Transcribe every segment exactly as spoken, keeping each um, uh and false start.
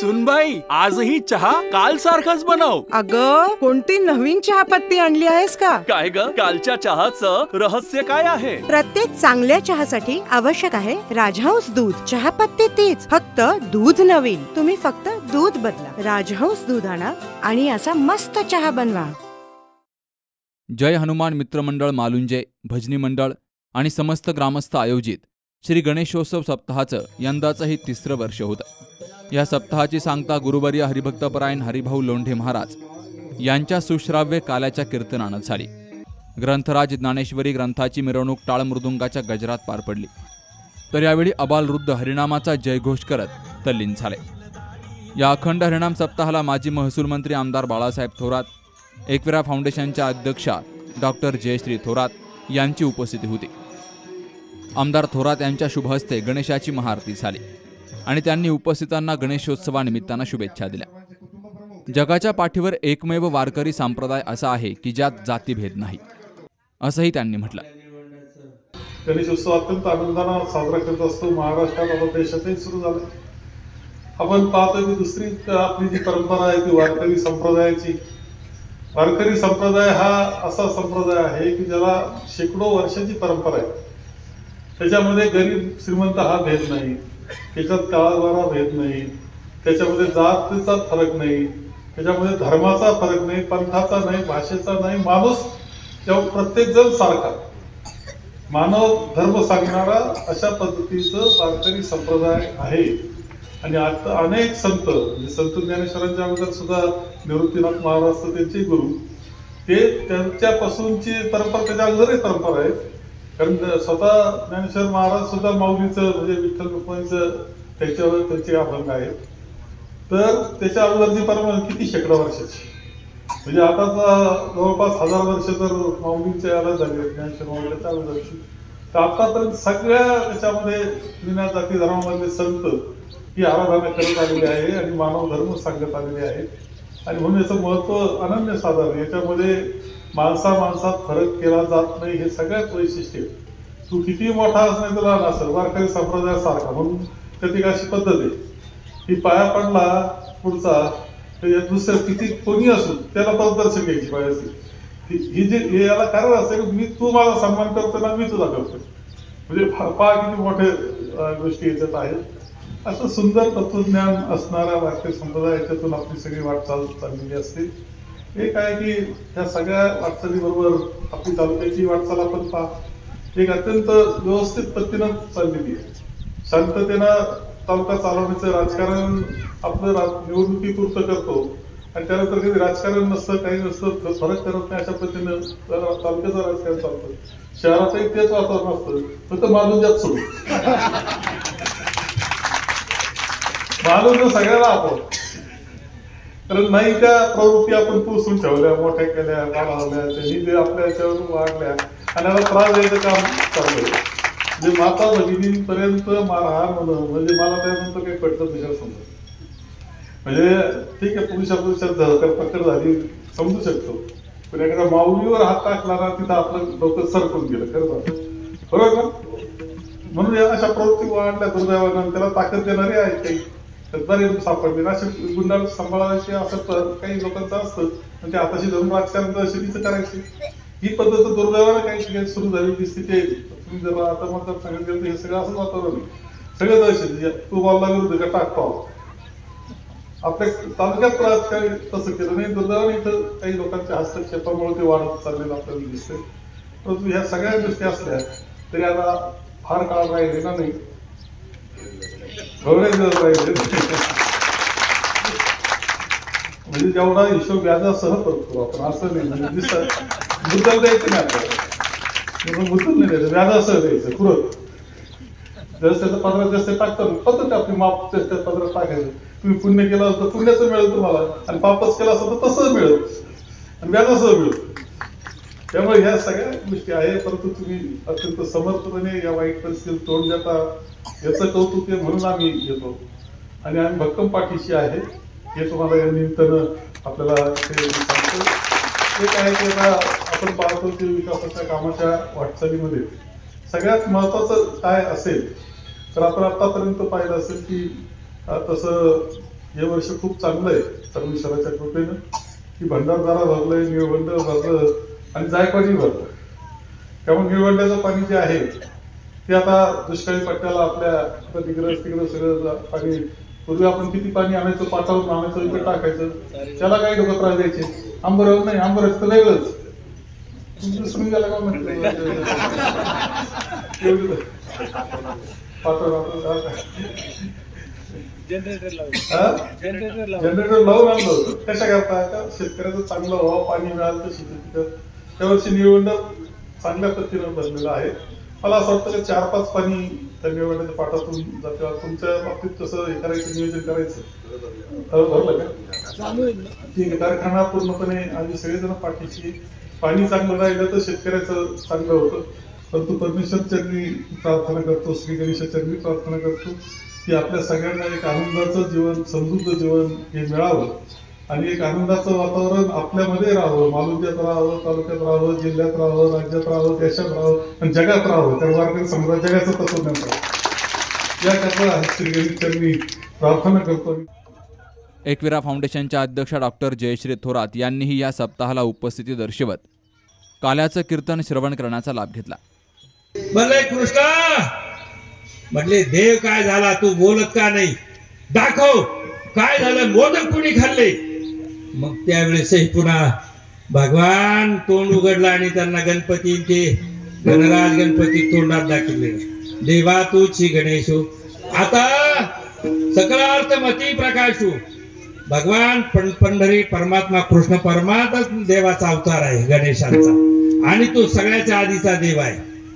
सुनबाई, आजही चहा काल सारखाच बनव. अगं, कोणती नवीन चहापत्ती आणली आहेस का? काय ग, कालच्या चहाचं रहस्य काय आहे? प्रत्येक चांगल्या चहासाठी आवश्यक आहे राजहंस दूध. चहापत्ती तीच, फक्त दूध नवीन. तुम्ही फक्त दूध बदला. राजहंस दूध आणा आणि असा मस्त चहा बनवा. जय हनुमान मित्रमंडळ मालुंजे, भजनी मंडळ आणि समस्त ग्रामस्थ आयोजित श्री गणेशोत्सव सप्ताहाचं यंदाचं हे तिसरं वर्ष होतं. या सप्ताहाची सांगता गुरुवर्य हरिभक्तपरायण हरिभाऊ लोंढे महाराज यांच्या सुश्राव्य काल्याच्या कीर्तनानं झाली. ग्रंथराज ज्ञानेश्वरी ग्रंथाची मिरवणूक टाळमृदुंगाच्या गजरात पार पडली. तर यावेळी अबालवृद्ध हरिनामाचा जयघोष करत तल्लीन झाले. या अखंड हरिनाम सप्ताहाला माजी महसूल मंत्री आमदार बाळासाहेब थोरात, एकविरा फाउंडेशनच्या अध्यक्षा डॉक्टर जयश्री थोरात यांची उपस्थिती होती. आमदार थोरात यांच्या शुभहस्ते गणेशाची महाआरती झाली आणि त्यांनी उपस्थितांना गणेशोत्सवानिमित्तानं शुभेच्छा दिल्या. जगाच्या पाठीवर एकमेव वारकरी संप्रदाय असा आहे की ज्यात जातीभेद नाही, असंही त्यांनी म्हटलं. गणेशोत्सव अत्यंत आनंदाने साजरा करत असतो. महाराष्ट्रात आता देशातही सुरू झालं. आपण पाहतो की दुसरी आपली जी परंपरा आहे ती वारकरी संप्रदायाची. वारकरी संप्रदाय हा असा संप्रदाय आहे की ज्याला शेकडो वर्षाची परंपरा आहे. त्याच्यामध्ये गरीब श्रीमंत हा भेद नाही, त्याच्यात काळाद्वारा भेद नाही, त्याच्यामध्ये जातीचा फरक नाही, त्याच्यामध्ये धर्माचा फरक नाही, पंथाचा नाही, भाषेचा नाही. माणूस तेव्हा प्रत्येक जण सारखा, मानव धर्म सांगणारा अशा पद्धतीचं वारकरी संप्रदाय आहे. आणि आता अनेक संत, म्हणजे संत ज्ञानेश्वरांच्या अगोदर सुद्धा निवृत्तीनाथ महाराज त्यांचे गुरु, ते त्यांच्यापासूनची परंपरा त्याच्या अगोदरही परंपरा आहे. कारण स्वतः ज्ञानेश्वर महाराज सुद्धा माऊलीचं म्हणजे विठ्ठल रुक्माईचं त्याच्यावर त्यांचे अभंग आहेत. तर त्याच्या अगोदरची परंपरा किती शेकडा वर्षाची, म्हणजे आता जवळपास हजार वर्ष तर माऊलींच्या याला झाले ज्ञानेश्वर माऊलीच्या अगोदरची. तर आतापर्यंत सगळ्या त्याच्यामध्ये जुन्या जाती धर्मामधले संत ही आराधना करत आलेली आहे आणि मानव धर्म सांगत आलेले आहेत. आणि म्हणून याचं महत्व अनन्य साधारण. याच्यामध्ये माणसा माणसात फरक केला जात नाही, हे सगळ्यात वैशिष्ट्य. तू किती मोठा असं तुला नसेल, वारकरी संप्रदायासारखा. म्हणून त्याची अशी पद्धत आहे की पाया पडला पुढचा तर दुसऱ्या किती कोणी असो त्याला प्रदर्शन घ्यायची पायाची. ही जे याला कारण असं की मी तू माझा सन्मान करतो ना, मी तुझा करतो. म्हणजे पहा किती मोठे गोष्टी याच्यात आहेत. असं सुंदर तत्वज्ञान असणारा वारकरी संप्रदाय याच्यातून आपली सगळी वाटचाल चाललेली असते. एक आहे की ह्या सगळ्या वाटचालीबरोबर आपली तालुक्याची वाटचाल आपण पहा, एक अत्यंत व्यवस्थित पद्धतीनं चाललेली आहे. शांततेनं तालुका चालवण्याचं राजकारण आपलं निवडणुकीपुरतं करतो आणि त्यानंतर कधी राजकारण नसतं, काही नसतं, फरक करत नाही, अशा पद्धतीनं तालुक्याचं राजकारण चालतं. शहरातही तेच वातावरण असतं, फक्त मालुंजात सोडून मालून सगळ्याला आपण. कारण नाही त्या प्रवृत्ती आपण पुसून ठेवल्या, मोठ्या केल्या, वाढवल्या, त्यांनी ते आपल्या याच्यावरून वाढल्या आणि याला त्रास द्यायचं काम चाललंय. म्हणजे माता भगिनींपर्यंत मारहाण होणं म्हणजे मला त्यानंतर काही पटलं तुझ्या समजा. म्हणजे ठीक आहे, पुरुषा पुरुषात धडकर पकड झाली समजू शकतो, पण एखाद्या माऊलीवर हात टाकला ना तिथं आपलं डोकं सरकून गेलं. खरं बरोबर ना? म्हणून या अशा प्रवृत्ती वाढल्या दुर्दैवानं. त्याला ताकद देणारे आहेत काही बरे सापडले. असे गुंडाळ सांभाळायचे असं काही लोकांचं असतं, पण ते आताशी धरून राजकारण शेतीचं करायचे. ही पद्धत दुर्दैवानं काही ठिकाणी सुरू झालेली स्थिती आहे. तुम्ही जर आता मतदार सांगत गेलं तर हे सगळं असंच वातावरण आहे. सगळं दहशत तू बोलला विरुद्ध का टाकतो. आपल्या तालुक्यात राजकारण तसं केलं नाही. दुर्दैवानं इथं काही लोकांच्या हस्तक्षेपामुळे ते वाढत चाललेलं आपल्याला दिसतंय. परंतु ह्या सगळ्या गोष्टी असल्या तरी आता फार काळ राहिलेला नाही, थोडे दिवस राहिले. म्हणजे जेवढा हिशोब व्याजासह करतो आपण असं नाही, म्हणजे मुद्दल द्यायचं नाही आपल्याला, मुद्दल नाही द्यायचं, व्याजासह द्यायचं. पुरत जर त्याचं पदरात जास्त टाकतो पद्धत आपली माप जास्त पदरात टाकायचं. तुम्ही पुण्य केलं असतं पुण्याचं मिळेल तुम्हाला, आणि पापच केलं असतं तर तसंच मिळेल आणि व्याजासह मिळेल. त्यामुळे ह्या सगळ्या गोष्टी आहे. परंतु तुम्ही अत्यंत समर्थपणे या वाईट परिस्थितीत तोंड देता, याचं कौतुक आहे म्हणून आम्ही येतो आणि आम्ही भक्कम पाठीशी आहे हे तुम्हाला या निमित्तानं आपल्याला सांगतो. एक आहे की आता आपण पाहतो की विकासाच्या कामाच्या वाटचालीमध्ये सगळ्यात महत्वाचं काय असेल तर आपण आतापर्यंत पाहिलं असेल की तसं हे वर्ष खूप चांगलं आहे सर्वेश्वराच्या कृपेनं, की भंडारदारा भरलंय, निळवंड भरलं आणि जायकवाडी भरलं. त्यामुळे निळवंड्याचं पाणी जे आहे ते आता दुष्काळी पट्ट्याला आपल्या आता तिकडं तिकडं सगळं पाणी, पूर्वी आपण किती पाणी आणायचं, पाटावरून आणायचं, इकडे टाकायचं, त्याला काही लोक त्रास द्यायचे. आंबरच नाही, आंबरच तर वेगळंच तुमचं गेला का म्हटलं जनरेटर लावून आणलं होतं. कशा करता का शेतकऱ्याचं चांगलं व्हावं, पाणी मिळालं तर शेती पिकं. त्यावर्षी निळवंड चांगल्या पद्धतीनं भरलेलं आहे. मला असं वाटतं की चार पाच पाणी त्या निळवंड्याच्या पाटातून जाते. तुमच्या बाबतीत कसं हे करायचं, नियोजन करायचं भरलं का ठीक आहे. कारखाना पूर्णपणे आम्ही सगळेजण पाठीशी, पाणी चांगलं राहिलं तर शेतकऱ्याचं चांगलं होतं. परंतु परमेश्वर चरणी प्रार्थना करतो, श्री गणेशा चरणी प्रार्थना करतो की आपल्या सगळ्यांना एक आनंदाचं जीवन, समृद्ध जीवन हे मिळावं आणि एक आनंदाचं वातावरण आपल्यामध्ये राहावं, मालुंग्यात राहावं, तालुक्यात राहावं, जिल्ह्यात राहावं, राज्यात राहावं, देशात राहावं आणि जगात राहावं. तर वारकरी समाज जगाचं तत्वज्ञान राहावं याकरता श्री गणेश चरणी प्रार्थना करतो. एकविरा फाउंडेशनच्या अध्यक्षा डॉक्टर जयश्री थोरात यांनीही या सप्ताहाला उपस्थिती दर्शवत काल्याचं कीर्तन श्रवण करण्याचा लाभ घेतला. म्हणले कृष्णा, म्हटले देव काय झाला, तू बोलत का नाही, दाखव काय झालं, मोदक कुणी खाल्ले. मग त्यावेळेसही पुन्हा भगवान तोंड उघडला आणि त्यांना गणपती ते गणराज गणपती तोंडात दाखवले. देवा तूची गणेशो आता सकलार्थ मती प्रकाशू. भगवान पंढरी परमात्मा कृष्ण परमात्मा देवाचा अवतार आहे गणेशांचा आणि तो सगळ्याच्या आधीचा देव आहे.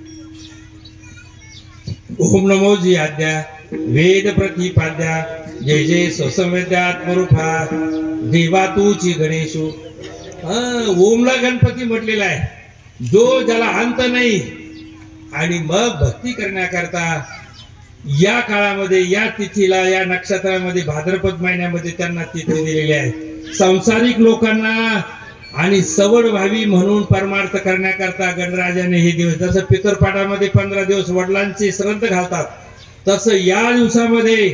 ओम नमो जी आद्या वेद प्रतिपाद्या जय जय स्वसंवेद्यात्मरूपा देवा तूची गणेशो. ओमला गणपती म्हटलेला आहे, जो ज्याला अंत नाही. आणि मग भक्ती करण्याकरता या काळामध्ये, या तिथीला, या नक्षत्रामध्ये, भाद्रपद महिन्यामध्ये त्यांना तिथी दिलेली आहे. सांसारिक लोकांना आणि सवड व्हावी म्हणून परमार्थ करण्याकरता गणराजाने हे दिवस, जसं पितरपाठामध्ये पंधरा दिवस वडिलांचे श्राद्ध घालतात, तसं या दिवसामध्ये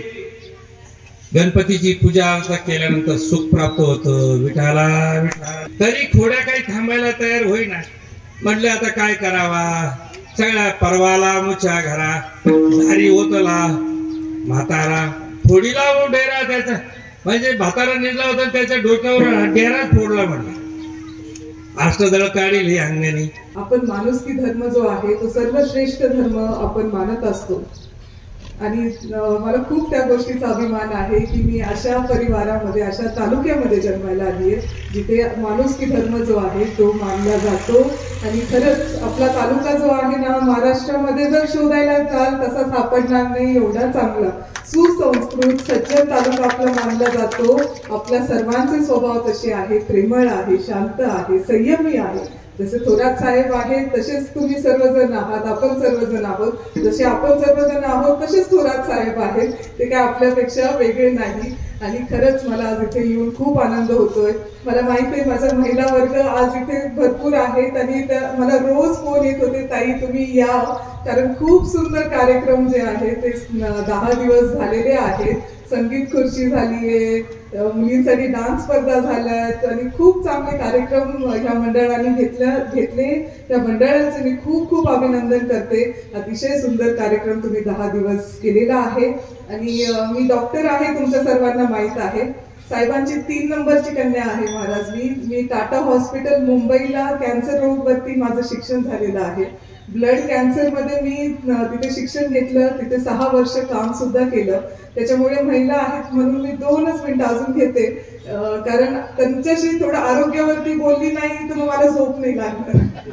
गणपतीची पूजा अर्चा केल्यानंतर सुख प्राप्त होतं. विठाला विठा. तरी थोड्या काही थांबायला तयार होईना. म्हटले आता काय करावा, सगळ्या परवाला मुछा घरा, झारी होतला म्हातारा, फोडीला हो डेरा त्याचा, म्हणजे म्हातारा निजला होता त्याच्या डोक्यावर डेरा फोडला. म्हटलं अष्टदळ काढील हे अंगण्याने. आपण माणुसकी धर्म जो आहे तो सर्वश्रेष्ठ धर्म आपण मानत असतो आणि मला खूप त्या गोष्टीचा अभिमान आहे की मी अशा परिवारामध्ये, अशा तालुक्यामध्ये जन्मायला आली आहे जिथे माणुसकी धर्म जो आहे तो मानला जातो. आणि खरंच आपला तालुका जो आहे ना, महाराष्ट्रामध्ये जर शोधायला जाल तसा सापडणार नाही एवढा चांगला सुसंस्कृत सज्जन तालुका आपला मानला जातो. आपल्या सर्वांचे स्वभाव तसे आहे, प्रेमळ आहे, शांत आहे, संयमी आहे. जसे थोरात साहेब आहेत तसेच तुम्ही सर्वजण आहात, आपण सर्वजण आहोत. जसे आपण सर्वजण आहोत तसेच थोरात साहेब आहेत. ते काय आपल्यापेक्षा वेगळे नाही. आणि खरंच मला आज इथे येऊन खूप आनंद होतोय. मला माहिती आहे माझा महिला वर्ग आज इथे भरपूर आहेत आणि मला रोज फोन येत होते, ताई तुम्ही या, कारण खूप सुंदर कार्यक्रम जे आहे ते दहा दिवस झालेले आहेत. संगीत खुर्ची झाली आहे, मुलींसाठी डान्स स्पर्धा झाल्यात आणि खूप चांगले कार्यक्रम ह्या मंडळाने घेतल्या घेतले त्या मंडळाचे मी खूप खूप अभिनंदन करते. अतिशय सुंदर कार्यक्रम तुम्ही दहा दिवस केलेला आहे. आणि मी डॉक्टर आहे, तुमच्या सर्वांना माहीत आहे. साहेबांची तीन नंबरची कन्या आहे महाराज. मी मी टाटा हॉस्पिटल मुंबईला कॅन्सर रोगवरती माझं शिक्षण झालेलं आहे. ब्लड कॅन्सरमध्ये मी तिथे शिक्षण घेतलं, तिथे सहा वर्ष काम सुद्धा केलं. त्याच्यामुळे महिला आहेत म्हणून मी दोनच मिनिटं अजून घेते, कारण त्यांच्याशी थोडं आरोग्यावरती बोलली नाही तर मग मला झोप नाही लागणार.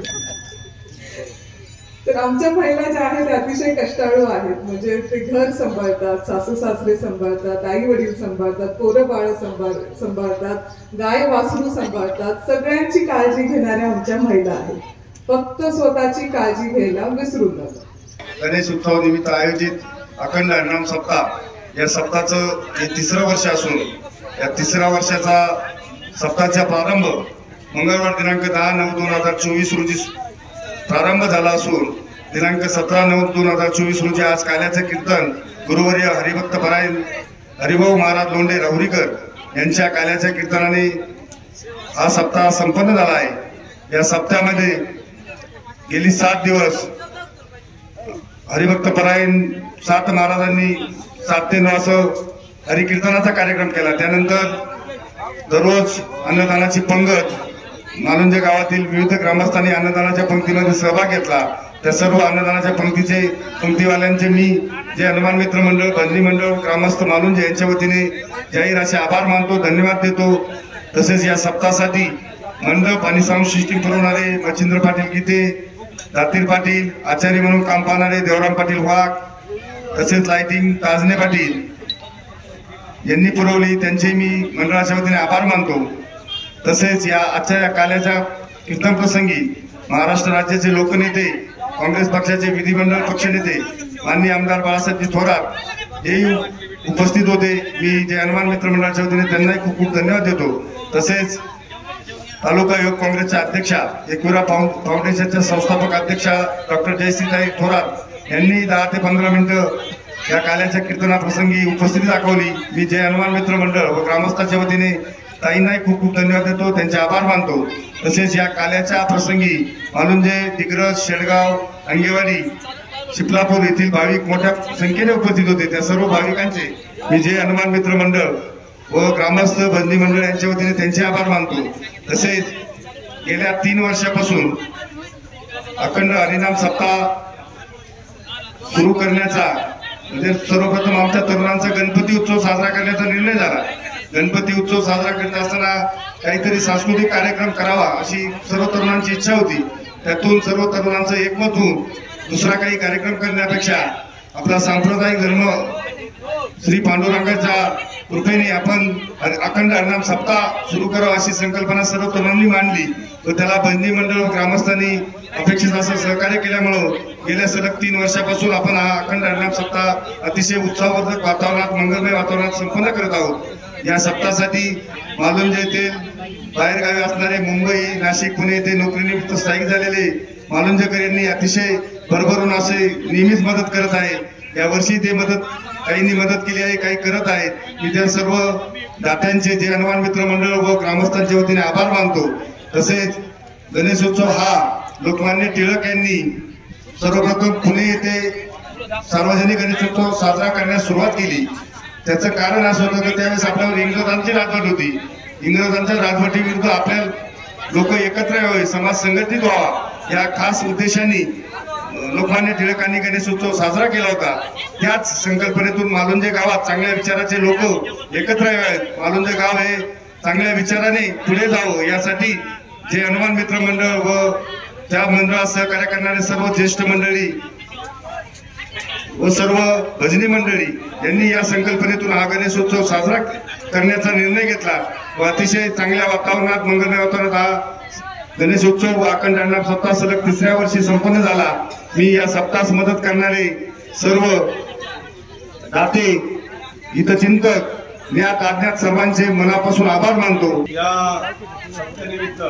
तर आमच्या महिला ज्या आहेत त्या अतिशय कष्टाळू आहेत. म्हणजे ते घर सांभाळतात, सासू सासरे सांभाळतात, आई वडील सांभाळतात, पोरं बाळ सांभाळ सांभाळतात गाय वासरू सांभाळतात. सगळ्यांची काळजी घेणाऱ्या आमच्या महिला आहेत. फक्त स्वतःची काळजी घ्यायला विसरू नका. गणेश उत्सव निमित्त आयोजित अखंड हरिनाम सप्ताह, या सप्ताहाचं हे तिसरं वर्ष असून या तिसऱ्या वर्षाचा सप्ताहाचा प्रारंभ मंगळवार दिनांक दहा नऊ दोन हजार चोवीस रोजी प्रारंभ झाला असून दिनांक सतरा नऊ दोन हजार चोवीस रोजी आज काल्याचं कीर्तन गुरुवर्य हरिभक्त परायण हरिभाऊ महाराज लोंढे राहुरीकर यांच्या काल्याच्या कीर्तनाने हा सप्ताह संपन्न झाला आहे। या सप्ताहामध्ये गेली सात दिवस हरिभक्त परायण सात महाराजांनी सात ते नऊ असं हरिकीर्तनाचा कार्यक्रम केला। त्यानंतर दररोज अन्नदानाची पंगत मालुंजे गावातील विविध ग्रामस्थांनी अन्नदानाच्या पंक्तीमध्ये सहभाग घेतला। त्या सर्व अन्नदानाच्या पंक्तीचे पंक्तीवाल्यांचे मी जे हनुमान मित्र मंडळ, भजनी मंडळ, ग्रामस्थ मालुंजे यांच्या वतीने जाहीर असे आभार मानतो, धन्यवाद देतो। तसेच या सप्ताहासाठी मंडप आणि साऊंड सिस्टीम पुरवणारे मच्छिंद्र पाटील गीते, दातीर पाटील, आचार्य म्हणून काम पाहणारे देवराम पाटील वाघ, तसेच लाइटिंग ताजने पाटील यांनी पुरवली, त्यांचे मी मंडळाच्या वतीने आभार मानतो। तसेच या आजच्या या काल्याच्या कीर्तन प्रसंगी महाराष्ट्र राज्याचे लोकनेते, काँग्रेस पक्षाचे विधिमंडळ पक्षनेते माननीय आमदार बाळासाहेब थोरात हे उपस्थित होते। मी जे हनुमान मित्र मंडळाच्या वतीने त्यांनाही खूप खूप धन्यवाद देतो। तसेच तालुका युवक काँग्रेसच्या अध्यक्षा, एकविरा फाउंडेशनच्या संस्थापक अध्यक्षा डॉक्टर जयश्रीताई थोरात यांनी दहा ते पंधरा मिनिटं या काल्याच्या कीर्तनाप्रसंगी उपस्थिती दाखवली। मी जय हनुमान मित्र मंडळ व ग्रामस्थांच्या वतीने ताईंनाही खूप खूप धन्यवाद देतो, त्यांचे आभार मानतो। तसेच या काल्याच्या प्रसंगी मालुंजे, दिग्रस, शेडगाव, अंगेवाडी, शिपलापूर येथील भाविक मोठ्या संख्येने उपस्थित होते। त्या सर्व भाविकांचे मी जय हनुमान मित्र मंडळ व ग्रामस्थ भजनी मंडळ यांच्या वतीने त्यांचे आभार मानतो। तसेच गेल्या तीन वर्षापासून अखंड हरिनाम सप्ताह सुरू करण्याचा म्हणजे सर्वप्रथम आमच्या तरुणांचा गणपती उत्सव साजरा करण्याचा निर्णय झाला। गणपती उत्सव साजरा करत असताना काहीतरी सांस्कृतिक कार्यक्रम करावा अशी सर्व तरुणांची इच्छा होती। त्यातून सर्व तरुणांचं एकमत होऊन दुसरा काही कार्यक्रम करण्यापेक्षा आपला सांप्रदायिक धर्म श्री पांडुरंगाच्या कृपेने आपण अखंड हरिनाम सप्ताह सुरू करावा अशी संकल्पना सर्व तरुणांनी मांडली व त्याला भजनी मंडळ व ग्रामस्थांनी अपेक्षित असं सहकार्य केल्यामुळं गेल्या सलग तीन वर्षापासून आपण हा अखंड हरिनाम सप्ताह अतिशय उत्साहवर्धक वातावरणात, मंगलमय वातावरणात संपन्न करत आहोत। या सप्ताहासाठी मालुंजे येथे बाहेरगावी असणारे मुंबई, नाशिक, पुणे येथे नोकरीनिमित्त स्थायिक झालेले मालुंजेकर यांनी अतिशय भरभरून असे नेहमीच मदत करत आहे। यावर्षी ते मदत काहींनी मदत केली आहे, काही करत आहेत। मी त्या सर्व दात्यांचे जे हनुमान मित्र मंडळ व ग्रामस्थांच्या वतीने आभार मानतो। तसेच गणेशोत्सव हा लोकमान्य टिळक यांनी सर्वप्रथम पुणे येथे सार्वजनिक गणेशोत्सव साजरा करण्यास सुरुवात केली। त्याचं कारण असं होतं की त्यावेळेस आपल्यावर इंग्रजांची राजवट होती। इंग्रजांच्या राजवटीविरुद्ध आपल्या लोक एकत्र यावे, समाज संघटित व्हावा या खास उद्देशाने लोकमान्य टिळकांनी गणेशोत्सव साजरा केला होता। त्याच संकल्पनेतून मालुंजे गावात चांगल्या विचाराचे लोक एकत्र यावेत, मालुंजे गाव हे चांगल्या विचाराने पुढे जावं यासाठी जे हनुमान मित्र मंडळ व त्या मंडळात सहकार्य करणारे सर्व ज्येष्ठ मंडळी व सर्व भजनी मंडळी यांनी या संकल्पनेतून हा गणेशोत्सव साजरा करण्याचा निर्णय घेतला व अतिशय चांगल्या वातावरणात, मंगलमय वातावरणात हा गणेशोत्सव व अखंड हरिनाम सप्ताह सलग तिसऱ्या वर्षी संपन्न झाला। मी या सप्ताहास मदत करणारे सर्व दाते, हितचिंतक, ज्ञात अज्ञात सर्वांचे मनापासून आभार मानतो। या सप्ताहानिमित्त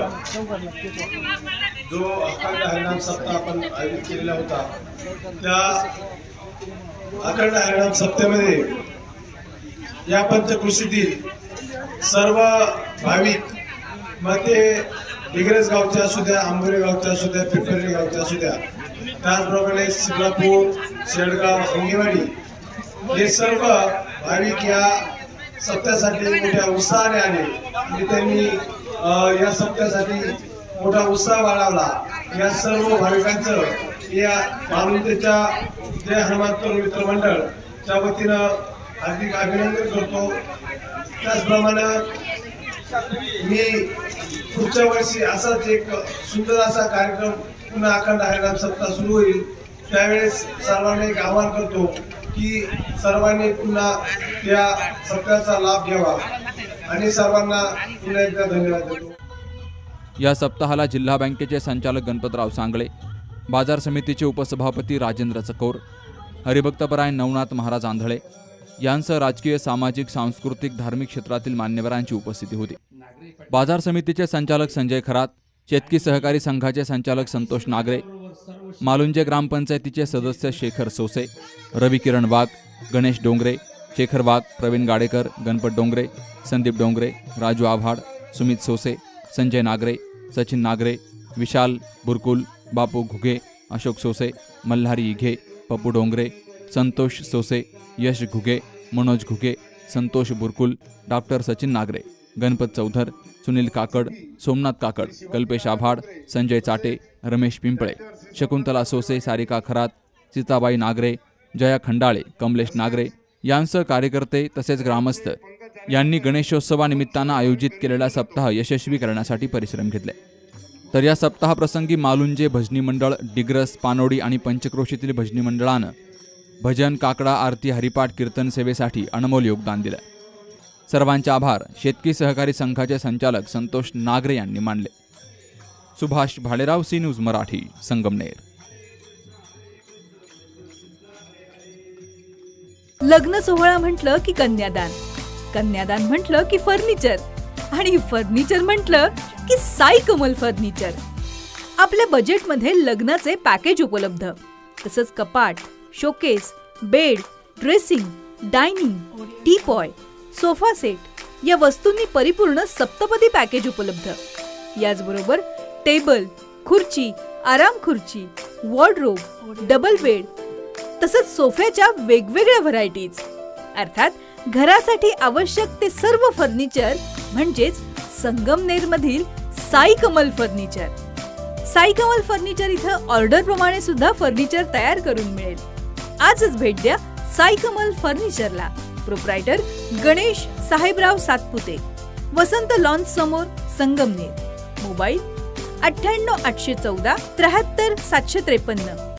जो अखंड हरिनाम सप्ताह आपण आयोजित केलेला होता, त्या अखंड हरिनाम सप्ताहामध्ये या पंचकृषीतील सर्व भाविक, मग ते डिग्रस गावचे असू द्या, आंबोरे गावचे असू द्या, पिंपरी गावचे असू द्या, त्याचप्रमाणे शिपलापूर, शेडगाव, अंगेवाडी हे सर्व भाविक या सप्त्यासाठी मोठ्या उत्साहाने आले आणि त्यांनी या सप्त्यासाठी मोठा उत्साह बाळगला। या सर्व भाविकांचं या मालुंजेच्या जय हनुमान मित्र मंडळच्या वतीनं हार्दिक अभिनंदन करतो। त्याचप्रमाणे मी पुढच्या वर्षी असाच एक सुंदर असा कार्यक्रम पुन्हा अखंड हरिनाम सप्ताह सुरू होईल, त्यावेळेस सर्वांना एक आवाहन करतो की सर्वांनी पुन्हा त्या सप्ताहाचा लाभ घ्यावा आणि सर्वांना पुन्हा एकदा धन्यवाद देतो। या सप्ताहाला जिल्हा बँकेचे संचालक गणपतराव सांगळे, बाजार समितीचे उपसभापती राजेंद्र चकोर, हरिभक्तपरायण नवनाथ महाराज आंधळे यांसह राजकीय, सामाजिक, सांस्कृतिक, धार्मिक क्षेत्रातील मान्यवरांची उपस्थिती होती। बाजार समितीचे संचालक संजय खरात, शेतकी सहकारी संघाचे संचालक संतोष नागरे, मालुंजे ग्रामपंचायतीचे सदस्य शेखर सोसे, रवी किरण वाघ, गणेश डोंगरे, शेखर वाघ, प्रवीण गाडेकर, गणपत डोंगरे, संदीप डोंगरे, राजू आव्हाड, सुमित सोसे, संजय नागरे, सचिन नागरे, विशाल बुरकुल, बापू घुगे, अशोक सोसे, मल्हारी इघे, पप्पू डोंगरे, संतोष सोसे, यश घुगे, मनोज घुगे, संतोष बुरकुल, डॉक्टर सचिन नागरे, गणपत चौधर, सुनील काकड, सोमनाथ काकड, कल्पेश आव्हाड, संजय चाटे, रमेश पिंपळे, शकुंतला सोसे, सारिका खरात, सीताबाई नागरे, जया खंडाळे, कमलेश नागरे यांसह कार्यकर्ते तसेच ग्रामस्थ यांनी गणेशोत्सवानिमित्तानं आयोजित केलेला सप्ताह यशस्वी करण्यासाठी परिश्रम घेतले. तर या सप्ताहाप्रसंगी मालुंजे भजनी मंडळ, डिग्रस, पानोडी आणि पंचक्रोशीतील भजनी मंडळानं भजन, काकडा, आरती, हरिपाठ, कीर्तन सेवेसाठी अनमोल योगदान दिलं. सर्वांचे आभार शेतकी सहकारी संघाचे संचालक संतोष नागरे यांनी मानले. Subhash Bhalerao, C news Marathi, Sangamner. लग्न सोहळा म्हटलं की कन्यादान, कन्यादान म्हटलं की फर्निचर आणि फर्निचर म्हटलं की साई कमल फर्निचर. आपल्या बजेटमध्ये लग्नाचे पॅकेज उपलब्ध, तसंच कपाट, showcase, bed, dressing, dining, teapoy, sofa set या वस्तूंनी परिपूर्ण सप्तपदी पॅकेज उपलब्ध. याचबरोबर टेबल, खुर्ची, आराम खुर्ची, वॉर्डरोब, डबल बेड तसंच सोफ्याच्या वेगवेगळ्या व्हरायटीज. अर्थात घरासाठी आवश्यक ते सर्व फर्निचर म्हणजेच संगमनेर मधील साई कमल फर्निचर. साई कमल फर्निचर इथं ऑर्डर प्रमाणे सुद्धा फर्निचर तयार करून मिळेल. आजच भेट द्या साई कमल फर्निचरला. प्रोप्रायटर गणेश साहेबराव सातपुते, वसंत लॉन्च समोर, संगमनेर. मोबाईल अठ्ठ्याण्णव आठशे चौदा त्र्याहत्तर सातशे त्रेपन्न.